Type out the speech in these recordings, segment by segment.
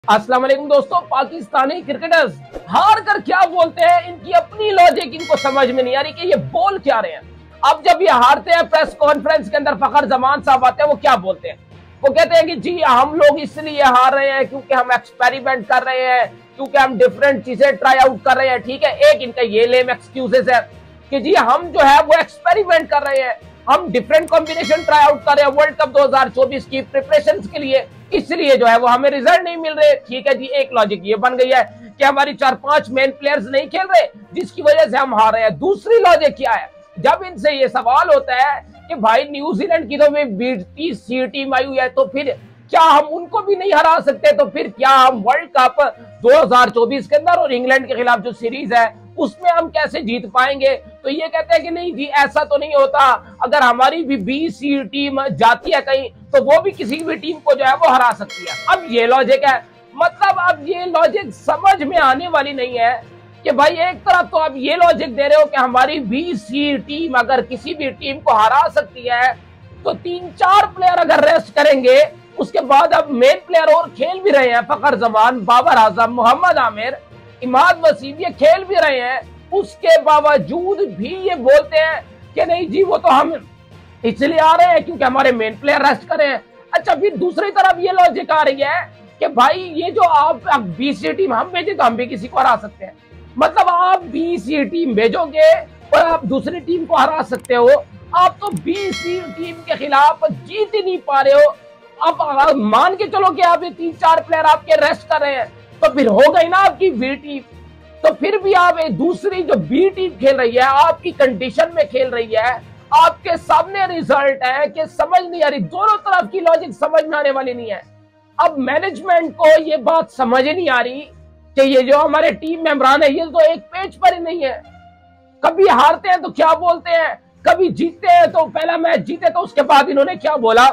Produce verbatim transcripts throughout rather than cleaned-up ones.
अस्सलाम वालेकुम दोस्तों, पाकिस्तानी क्रिकेटर्स हार कर क्या बोलते हैं, इनकी अपनी लॉजिक इनको समझ में नहीं आ रही कि ये बोल क्या रहे हैं। अब जब ये हारते हैं प्रेस कॉन्फ्रेंस के अंदर फखर जमान साहब आते हैं, वो क्या बोलते हैं? वो कहते हैं कि जी हम लोग इसलिए हार रहे हैं क्योंकि हम एक्सपेरिमेंट कर रहे हैं, क्योंकि हम डिफरेंट चीजें ट्राई आउट कर रहे हैं। ठीक है, एक इनका ये लेम एक्सक्यूजेस है कि जी हम जो है वो एक्सपेरिमेंट कर रहे हैं, हम डिफरेंट कॉम्बिनेशन ट्राई आउट कर रहे हैं वर्ल्ड कप दो हज़ार चौबीस की प्रिपरेशन के लिए, इसलिए जो है वो हमें रिजल्ट नहीं मिल रहे। ठीक है जी, एक लॉजिक ये बन गई है कि हमारी चार पांच मेन प्लेयर्स नहीं खेल रहे जिसकी वजह से हम हार रहे हैं। दूसरी लॉजिक क्या है, जब इनसे ये सवाल होता है कि भाई न्यूजीलैंड की तो में बीटी सी टीम आई हुई है, तो फिर क्या हम उनको भी नहीं हरा सकते? तो फिर क्या हम वर्ल्ड कप दो हज़ार चौबीस के अंदर और इंग्लैंड के खिलाफ जो सीरीज है उसमें हम कैसे जीत पाएंगे? तो ये कहते हैं कि नहीं जी ऐसा तो नहीं होता, अगर हमारी भी बी सी टीम जाती है कहीं तो वो भी किसी भी टीम को जो है वो हरा सकती है। अब ये लॉजिक है, मतलब अब ये लॉजिक समझ में आने वाली नहीं है कि भाई एक तरफ तो आप ये लॉजिक दे रहे हो कि हमारी बी सी टीम अगर किसी भी टीम को हरा सकती है तो तीन चार प्लेयर अगर रेस्ट करेंगे उसके बाद अब मेन प्लेयर और खेल भी रहे हैं, फखर जमान, बाबर आजम, मोहम्मद आमिर, इमाद वसीम ये खेल भी रहे हैं, उसके बावजूद भी ये बोलते हैं कि नहीं जी वो तो हम इसलिए आ रहे हैं क्योंकि हमारे मेन प्लेयर रेस्ट कर रहे हैं। अच्छा, फिर दूसरी तरफ ये लॉजिक आ रही है कि भाई ये जो आप बी सी टीम हम भेजे तो हम भी किसी को हरा सकते हैं, मतलब आप बी सी टीम भेजोगे और आप दूसरी टीम को हरा सकते हो। आप तो बी सी टीम के खिलाफ जीत ही नहीं पा रहे हो। अब मान के चलो कि आप ये तीन चार प्लेयर आपके रेस्ट कर रहे हैं तो फिर हो गई ना आपकी बी टीम, तो फिर भी आप एक दूसरी जो बी टीम खेल रही है आपकी कंडीशन में खेल रही है, आपके सामने रिजल्ट है कि समझ नहीं आ रही। दोनों तरफ की लॉजिक समझ में आने वाली नहीं है। अब मैनेजमेंट को ये बात समझ ही नहीं आ रही कि ये जो हमारे टीम मेंबरान है ये तो एक पेज पर ही नहीं है। कभी हारते हैं तो क्या बोलते हैं, कभी जीतते हैं तो पहला मैच जीते तो उसके बाद इन्होंने क्या बोला,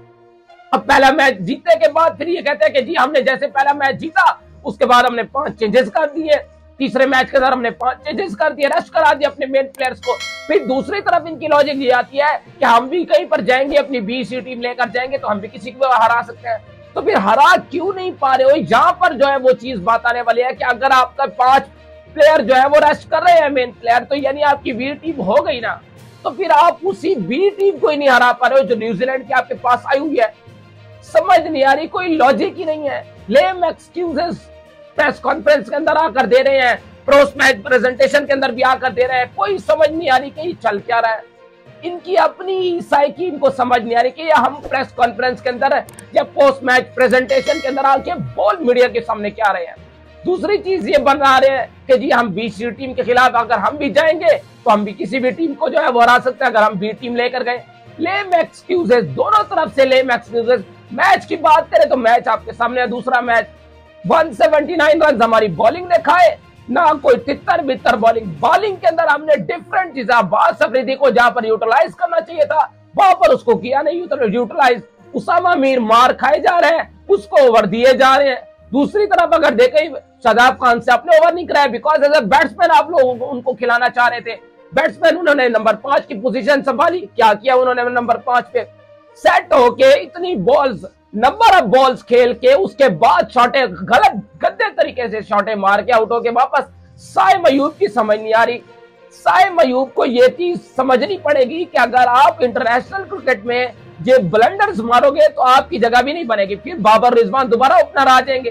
अब पहला मैच जीतने के बाद फिर ये कहते हैं कि जी हमने जैसे पहला मैच जीता उसके बाद हमने पांच चेंजेस कर दिए, तीसरे मैच के अंदर हमने पांच चेंजेस कर दिए, रेस्ट करा दिया अपने मेन प्लेयर्स को। फिर दूसरी तरफ इनकी लॉजिक ये आती है कि हम भी कहीं पर जाएंगे, अपनी बी सी टीम लेकर जाएंगे तो हम भी किसी को हरा सकते हैं। तो फिर हरा क्यों नहीं पा रहे हो? यहाँ पर जो है वो चीज बात आने वाली है कि अगर आपका पांच प्लेयर जो है वो रेस्ट कर रहे हैं मेन प्लेयर, तो यानी आपकी बी टीम हो गई ना, तो फिर आप उसी बी टीम को ही नहीं हरा पा रहे हो जो न्यूजीलैंड की आपके पास आई हुई है। समझ नहीं आ रही, कोई लॉजिक ही नहीं है। लेम एक्सक्यूजेस प्रेस कॉन्फ्रेंस के अंदर आकर दे रहे हैं, पोस्ट मैच प्रेजेंटेशन के अंदर भी आकर दे रहे हैं, कोई समझ नहीं आ रही कि चल क्या रहा है। इनकी अपनी साइकी इनको समझ नहीं आ रही कि हम प्रेस कॉन्फ्रेंस के अंदर या पोस्ट मैच प्रेजेंटेशन के अंदर आके बोल मीडिया के सामने क्या रहे हैं। दूसरी चीज ये बना रहे हैं कि जी हम बी सी टीम के खिलाफ अगर हम भी जाएंगे तो हम भी किसी भी टीम को जो है वो हरा सकते हैं अगर हम बी टीम लेकर गए। लेम एक्सक्यूजेस, दोनों तरफ से लेम एक्सक्यूजेस। मैच की बात करें तो मैच आपके सामने है, दूसरा मैच एक सौ उन्यासी रन हमारी बॉलिंग ने खाए, ना कोई तितर बितर बॉलिंग। बॉलिंग के अंदर हमने डिफरेंट चीजें, अब्बास अफरीदी को जहां पर यूटिलाइज करना चाहिए था वहां पर उसको किया नहीं यूटिलाइज। उसामा मीर मार खाए जा रहे हैं, उसको ओवर दिए जा रहे हैं। दूसरी तरफ अगर देखें शादाब खान से आपने ओवर नहीं कराया बिकॉज एज ए बैट्समैन आप लोग उनको खिलाना चाह रहे थे। बैट्समैन उन्होंने नंबर पांच की पोजीशन संभाली, क्या किया उन्होंने नंबर पांच पे सेट होके इतनी बॉल्स, नंबर ऑफ बॉल्स खेल के उसके बाद शॉटे गलत गंदे तरीके से शॉटे मार के आउट होके वापस। साइम अयूब की समझ नहीं आ रही। साइम अयूब को ये चीज समझनी पड़ेगी कि अगर आप इंटरनेशनल क्रिकेट में ये ब्लंडर्स मारोगे तो आपकी जगह भी नहीं बनेगी, फिर बाबर रिजवान दोबारा ओपनर आ जाएंगे।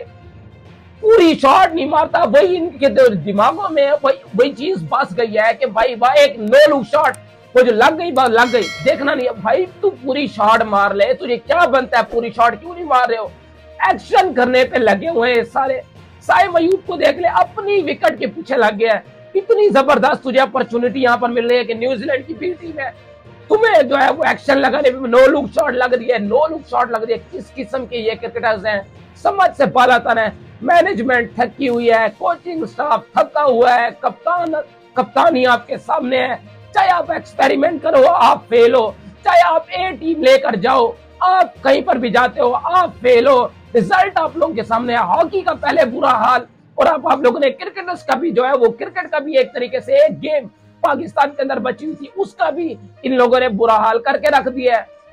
पूरी शॉट नहीं मारता, वही इनके दिमागों में वही वही चीज बस गई है कि भाई भाई एक नो लुक शॉट वो जो लग गई बात लग गई, देखना नहीं है भाई, तू पूरी शॉट मार ले, तुझे क्या बनता है, पूरी शॉट क्यों नहीं मार रहे हो? एक्शन करने पे लगे हुए हैं सारे। साइम अयूब को देख ले, अपनी विकेट के पीछे लग गया है। इतनी जबरदस्त तुझे अपॉर्चुनिटी यहाँ पर मिल रही है कि न्यूजीलैंड की बी टीम है, तुम्हें जो है वो एक्शन लगाने में नो लुक शॉट लग रही है, नो लुक शॉट लग रही है। किस किस्म के ये क्रिकेटर्स हैं, समझ से बालातर है। मैनेजमेंट थकी हुई है, कोचिंग स्टाफ थका हुआ है, कप्तान कप्तानी आपके सामने है। चाहे आप एक्सपेरिमेंट करो आप फेल हो, चाहे आप ए टीम लेकर जाओ, आप कहीं पर भी जाते हो आप फेल हो। रिजल्ट आप लोगों के सामने है। हॉकी का पहले बुरा हाल और अब आप लोगों ने क्रिकेटर्स का भी जो है वो क्रिकेट का भी एक तरीके से एक गेम पाकिस्तान के अंदर बची हुई थी उसका भी इन लोगों ने बुरा हाल करके रख दिया है।